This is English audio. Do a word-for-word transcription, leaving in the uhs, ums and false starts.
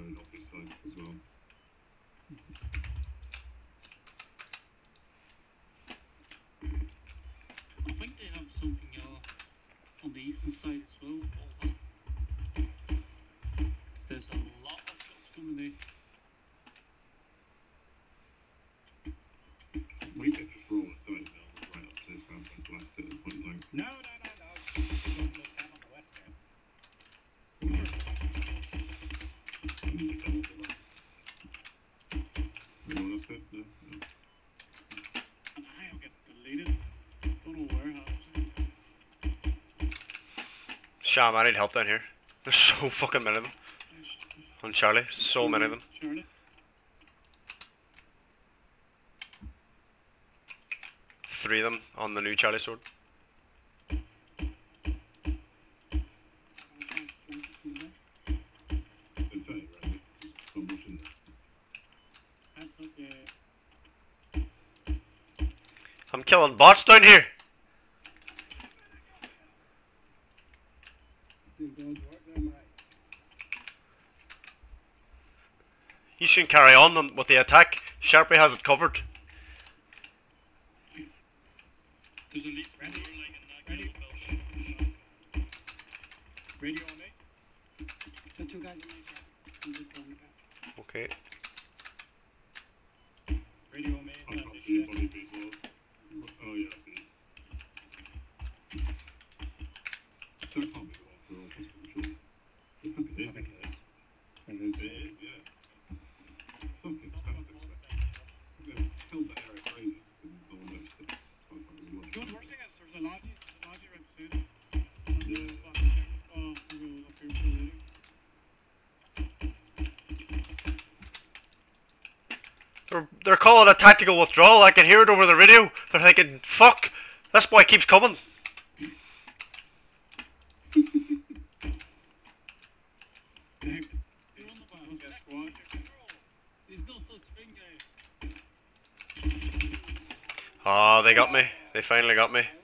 road off this side as well. I think they have something uh, on the eastern side as well. There's a lot of shots coming in. We could just roll a thirty mil right up to this house and blast it at point blank. No, no, no, no. Don't look down on the west end. Anyone else dead? No? No. And I'll get deleted. Don't know where. Sham, I need help down here. There's so fucking many of them. On Charlie, so many of them. Charlie. Three of them on the new Charlie sword. I'm killing bots down here. You should carry on with the attack. Sharpie has it covered. There's at least radio like in that radio. Radio on me. The two guys on me. Okay. Radio on me. I can't see anybody as well. Oh yeah, I see. That can't be the one for all hospital. I think it is. I think it is. It is. It is, yeah. Something's past it. We're going to kill the Eric Raiders and no one noticed it. So I can't really watch You know it. the worst thing is there's a lodgy, there's a lodgy right beside it. Yeah. Oh, we're going up here for the lady. They're, they're calling a tactical withdrawal. I can hear it over the radio. They're thinking, fuck, this boy keeps coming. Oh, they got me. They finally got me.